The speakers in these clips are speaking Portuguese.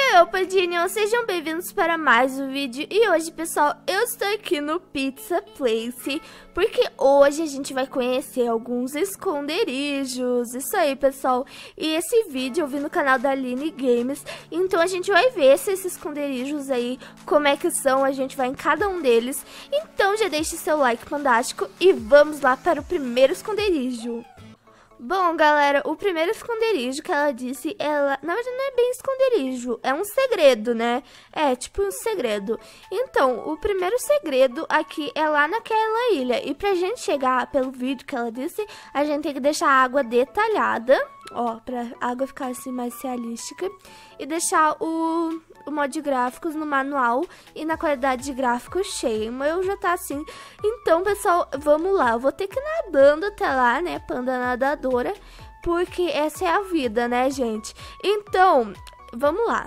Oi, Padinho, sejam bem-vindos para mais um vídeo. E hoje, pessoal, eu estou aqui no Pizza Place, porque hoje a gente vai conhecer alguns esconderijos. Isso aí, pessoal. E esse vídeo eu vi no canal da Aline Games, então a gente vai ver se esses esconderijos aí, como é que são, a gente vai em cada um deles. Então já deixe seu like fantástico e vamos lá para o primeiro esconderijo. Bom, galera, o primeiro esconderijo que ela disse, na verdade não é bem esconderijo, é um segredo, né? É, tipo um segredo. Então, o primeiro segredo aqui é lá naquela ilha. E pra gente chegar, pelo vídeo que ela disse, a gente tem que deixar a água detalhada, ó, pra água ficar assim mais realística. E deixar o modo de gráficos no manual e na qualidade de gráficos cheia. O meu já tá assim. Então, pessoal, vamos lá. Eu vou ter que ir nadando até lá, né? Panda nadadora. Porque essa é a vida, né, gente? Então, vamos lá.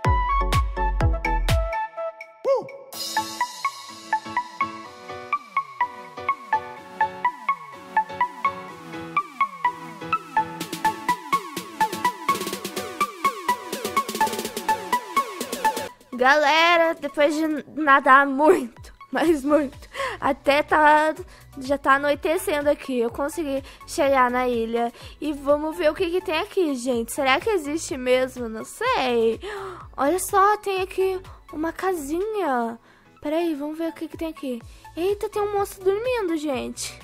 Galera, depois de nadar muito, mas muito, até já tá anoitecendo aqui, eu consegui chegar na ilha. E vamos ver o que tem aqui, gente. Será que existe mesmo? Não sei. Olha só, tem aqui uma casinha. Peraí, vamos ver o que tem aqui. Eita, tem um moço dormindo, gente.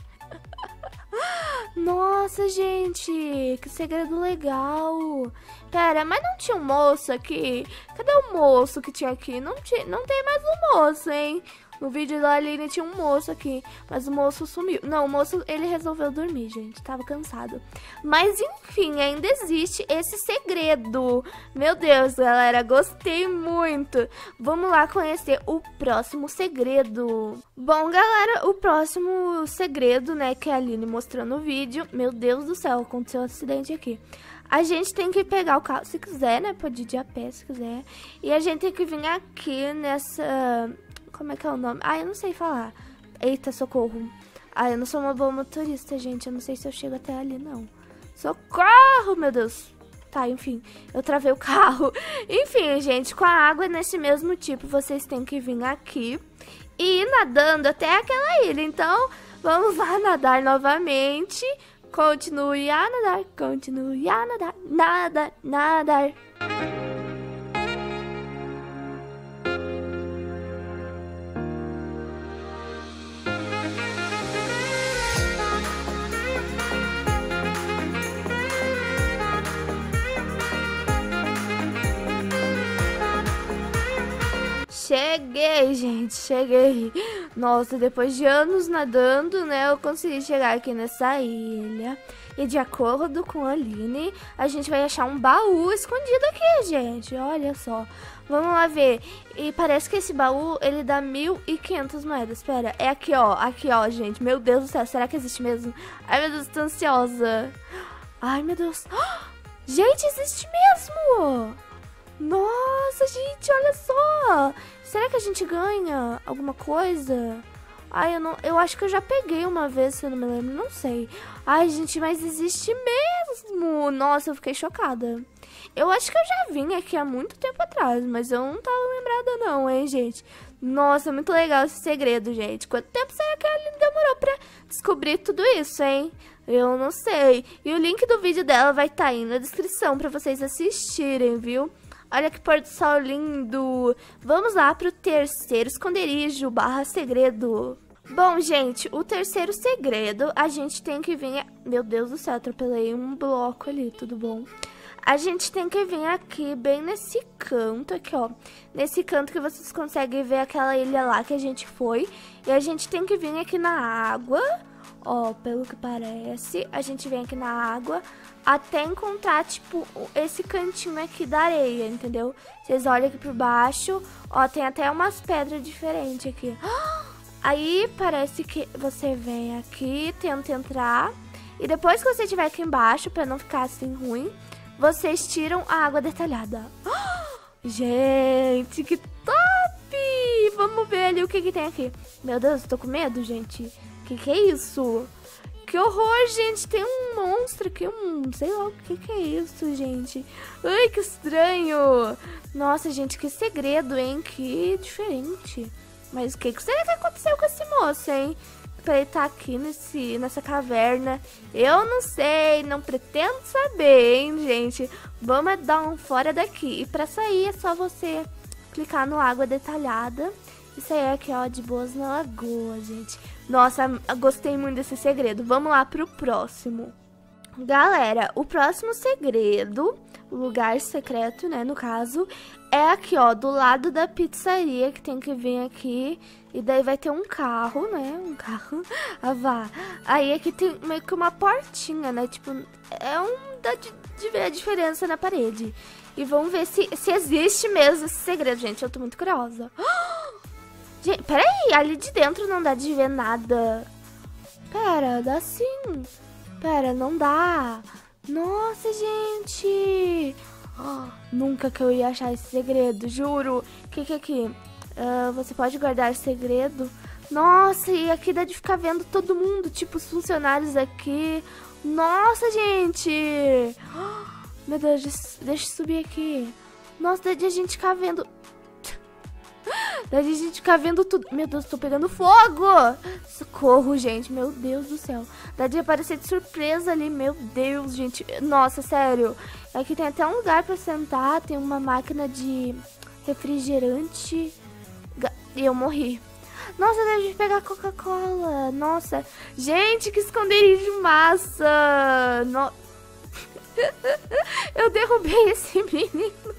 Nossa, gente, que segredo legal. Pera, mas não tinha um moço aqui? Cadê o moço que tinha aqui? Não tem mais um moço, hein? No vídeo da Aline tinha um moço aqui, mas o moço sumiu. Não, o moço, ele resolveu dormir, gente. Tava cansado. Mas, enfim, ainda existe esse segredo. Meu Deus, galera, gostei muito. Vamos lá conhecer o próximo segredo. Bom, galera, o próximo segredo, né, que a Aline mostrou no vídeo. Meu Deus do céu, aconteceu um acidente aqui. A gente tem que pegar o carro, se quiser, né, pode ir a pé, se quiser. E a gente tem que vir aqui nessa... Como é que é o nome? Ah, eu não sei falar. Eita, socorro. Ah, eu não sou uma boa motorista, gente. Eu não sei se eu chego até ali, não. Socorro, meu Deus. Tá, enfim. Eu travei o carro. Enfim, gente, com a água nesse mesmo tipo, vocês têm que vir aqui e ir nadando até aquela ilha. Então, vamos lá nadar novamente. Continue a nadar, continue a nadar. Nadar, nadar. Cheguei, gente, cheguei. Nossa, depois de anos nadando, né, eu consegui chegar aqui nessa ilha. E de acordo com a Aline, a gente vai achar um baú escondido aqui, gente. Olha só. Vamos lá ver. E parece que esse baú, ele dá 1.500 moedas. Espera, é aqui, ó, gente. Meu Deus do céu, será que existe mesmo? Ai, meu Deus, tô ansiosa. Ai, meu Deus. Gente, existe mesmo! Nossa, gente, olha só. Será que a gente ganha alguma coisa? Ai, eu acho que eu já peguei uma vez, se eu não me lembro, não sei. Ai, gente, mas existe mesmo. Nossa, eu fiquei chocada. Eu acho que eu já vim aqui há muito tempo atrás, mas eu não tava lembrada não, hein, gente. Nossa, muito legal esse segredo, gente. Quanto tempo será que ela demorou pra descobrir tudo isso, hein? Eu não sei. E o link do vídeo dela vai estar aí na descrição pra vocês assistirem, viu? Olha que pôr do sol lindo. Vamos lá pro terceiro esconderijo / segredo. Bom, gente, o terceiro segredo, a gente tem que vir... Meu Deus do céu, atropelei um bloco ali, tudo bom? A gente tem que vir aqui, bem nesse canto aqui, ó. Nesse canto que vocês conseguem ver aquela ilha lá que a gente foi. E a gente tem que vir aqui na água... Ó, pelo que parece, a gente vem aqui na água até encontrar, tipo, esse cantinho aqui da areia, entendeu? Vocês olham aqui por baixo, ó, tem até umas pedras diferentes aqui. Aí, parece que você vem aqui, tenta entrar, e depois que você estiver aqui embaixo, pra não ficar assim ruim, vocês tiram a água detalhada. Gente, que top! Vamos ver ali o que tem aqui. Meu Deus, eu tô com medo, gente. Que é isso? Que horror, gente. Tem um monstro aqui, sei lá o que é isso, gente. Ai, que estranho. Nossa, gente, que segredo, hein? Que diferente. Mas o que será que aconteceu com esse moço, hein? Pra ele estar aqui nessa caverna. Eu não sei, não pretendo saber, hein, gente? Vamos dar um fora daqui. E pra sair é só você clicar no água detalhada. Isso aí é aqui, ó, de Boas na Lagoa, gente. Nossa, gostei muito desse segredo. Vamos lá pro próximo. Galera, o próximo segredo, o lugar secreto, né, no caso, é aqui, ó, do lado da pizzaria, que tem que vir aqui. E daí vai ter um carro, né, ah, vá. Aí aqui tem meio que uma portinha, né, tipo, dá de ver a diferença na parede. E vamos ver se existe mesmo esse segredo, gente, eu tô muito curiosa. Gente, peraí, ali de dentro não dá de ver nada. Pera, dá sim. Pera, não dá. Nossa, gente. Nunca que eu ia achar esse segredo, juro. O que é aqui? Você pode guardar segredo? Nossa, e aqui dá de ficar vendo todo mundo, tipo os funcionários aqui. Nossa, gente. Meu Deus, deixa eu subir aqui. Nossa, dá de a gente ficar vendo... Dá de a gente ficar vendo tudo. Meu Deus, tô pegando fogo. Socorro, gente. Meu Deus do céu. Dá de aparecer de surpresa ali. Meu Deus, gente. Nossa, sério. Aqui tem até um lugar pra sentar. Tem uma máquina de refrigerante. E eu morri. Nossa, dá de pegar Coca-Cola. Nossa. Gente, que esconderijo massa. Eu derrubei esse menino.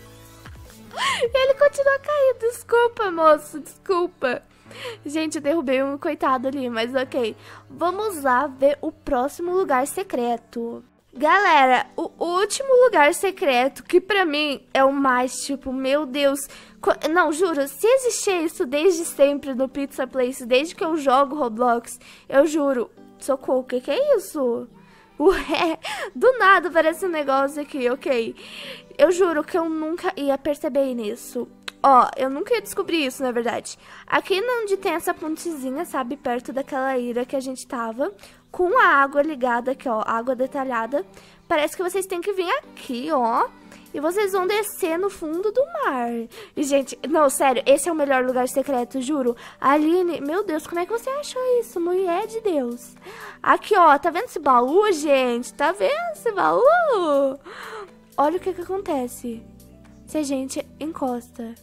Ele continua caído, desculpa, moço, desculpa. Gente, eu derrubei um coitado ali, mas ok. Vamos lá ver o próximo lugar secreto. Galera, o último lugar secreto, que pra mim é o mais, tipo, meu Deus. Não, juro, se existir isso desde sempre no Pizza Place, desde que eu jogo Roblox, eu juro, socorro, o que é isso? Ué, do nada aparece um negócio aqui, ok. Eu juro que eu nunca ia perceber nisso. Ó, eu nunca ia descobrir isso, na verdade. Aqui onde tem essa pontezinha, sabe, perto daquela ilha que a gente tava, com a água ligada aqui, ó, água detalhada. Parece que vocês têm que vir aqui, ó, e vocês vão descer no fundo do mar. E, gente, não, sério, esse é o melhor lugar secreto, juro. Aline, meu Deus, como é que você achou isso? Mulher de Deus. Aqui, ó, tá vendo esse baú, gente? Tá vendo esse baú? Olha o que acontece se a gente encosta.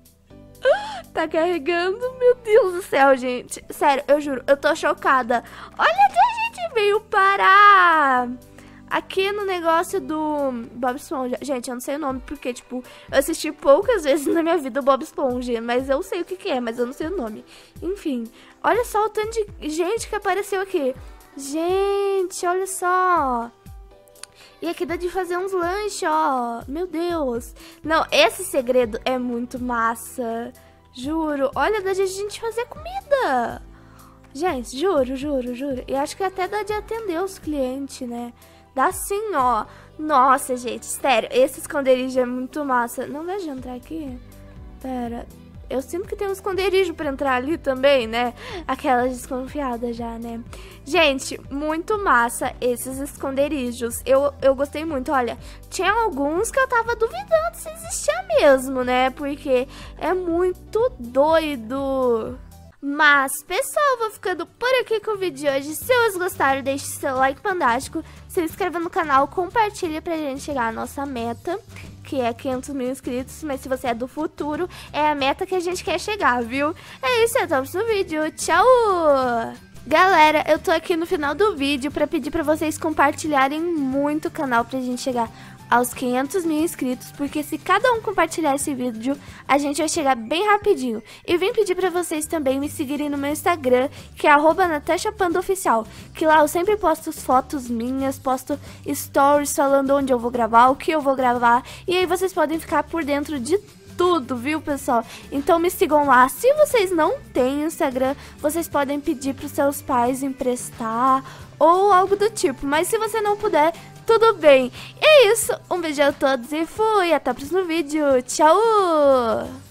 Tá carregando, meu Deus do céu, gente. Sério, eu juro, eu tô chocada. Olha que a gente veio parar aqui no negócio do Bob Esponja. Gente, eu não sei o nome porque, tipo, eu assisti poucas vezes na minha vida o Bob Esponja, mas eu sei o que é, mas eu não sei o nome. Enfim, olha só o tanto de gente que apareceu aqui. Gente, olha só. E aqui dá de fazer uns lanches, ó. Meu Deus. Não, esse segredo é muito massa. Juro. Olha, dá de a gente fazer comida. Gente, juro, juro, juro. E acho que até dá de atender os clientes, né? Dá sim, ó. Nossa, gente, sério. Esse esconderijo é muito massa. Não dá de entrar aqui? Pera. Eu sinto que tem um esconderijo pra entrar ali também, né? Aquela desconfiada já, né? Gente, muito massa esses esconderijos. Eu gostei muito, olha. Tinha alguns que eu tava duvidando se existia mesmo, né? Porque é muito doido. Mas, pessoal, vou ficando por aqui com o vídeo de hoje. Se vocês gostaram, deixe seu like fantástico. Se inscreva no canal, compartilha pra gente chegar à nossa meta, que é 500 mil inscritos. Mas se você é do futuro, é a meta que a gente quer chegar, viu? É isso, até o próximo vídeo. Tchau! Galera, eu tô aqui no final do vídeo pra pedir pra vocês compartilharem muito o canal pra gente chegar aos 500 mil inscritos, porque se cada um compartilhar esse vídeo, a gente vai chegar bem rapidinho. E vim pedir pra vocês também me seguirem no meu Instagram, que é @NatashaPandaOficial, que lá eu sempre posto fotos minhas, posto stories falando onde eu vou gravar, o que eu vou gravar, e aí vocês podem ficar por dentro de tudo, viu, pessoal? Então me sigam lá. Se vocês não têm Instagram, vocês podem pedir pros seus pais emprestar ou algo do tipo, mas se você não puder, tudo bem. E é isso, um beijo a todos e fui, até o próximo vídeo, tchau!